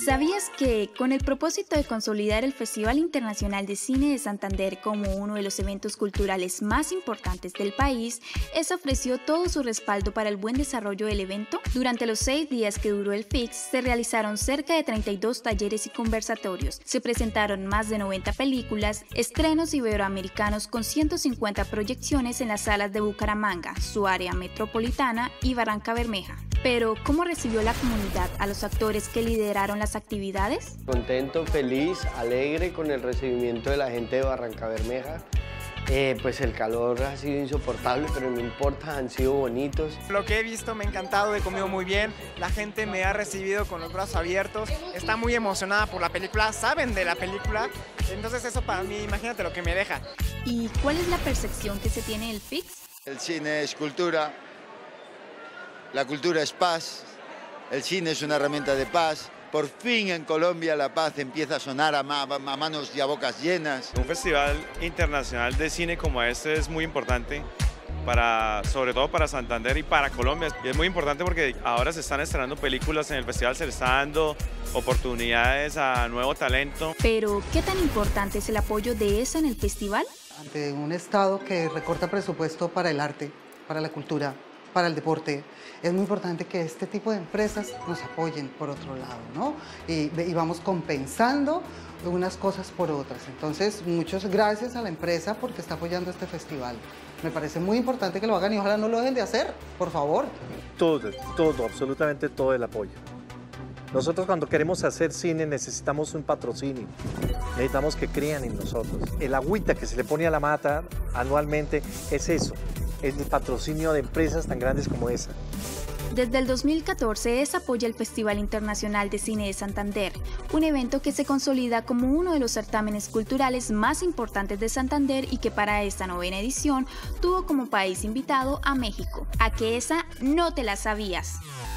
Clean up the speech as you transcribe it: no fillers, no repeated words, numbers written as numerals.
¿Sabías que, con el propósito de consolidar el Festival Internacional de Cine de Santander como uno de los eventos culturales más importantes del país, ESA ofreció todo su respaldo para el buen desarrollo del evento? Durante los 6 días que duró el FIX, se realizaron cerca de 32 talleres y conversatorios, se presentaron más de 90 películas, estrenos iberoamericanos con 150 proyecciones en las salas de Bucaramanga, su área metropolitana y Barrancabermeja. Pero, ¿cómo recibió la comunidad a los actores que lideraron las actividades? Contento, feliz, alegre con el recibimiento de la gente de Barrancabermeja. Pues el calor ha sido insoportable, pero no importa, han sido bonitos. Lo que he visto me ha encantado, he comido muy bien, la gente me ha recibido con los brazos abiertos, está muy emocionada por la película, saben de la película, entonces eso para mí, imagínate lo que me deja. ¿Y cuál es la percepción que se tiene del FIX? El cine es cultura, la cultura es paz, el cine es una herramienta de paz. Por fin en Colombia la paz empieza a sonar a manos y a bocas llenas. Un festival internacional de cine como este es muy importante, sobre todo para Santander y para Colombia. Y es muy importante porque ahora se están estrenando películas en el festival, se le está dando oportunidades a nuevo talento. Pero, ¿qué tan importante es el apoyo de ESA en el festival? Ante un Estado que recorta presupuesto para el arte, para la cultura, para el deporte, es muy importante que este tipo de empresas nos apoyen por otro lado, ¿no? Y vamos compensando unas cosas por otras. Entonces, muchas gracias a la empresa porque está apoyando este festival. Me parece muy importante que lo hagan y ojalá no lo dejen de hacer, por favor. Todo, absolutamente todo el apoyo. Nosotros cuando queremos hacer cine necesitamos un patrocinio, necesitamos que crean en nosotros. El agüita que se le pone a la mata anualmente es eso. Es el patrocinio de empresas tan grandes como esa. Desde el 2014, ESA apoya el Festival Internacional de Cine de Santander, un evento que se consolida como uno de los certámenes culturales más importantes de Santander y que para esta 9ª edición tuvo como país invitado a México. ¿A que esa no te la sabías?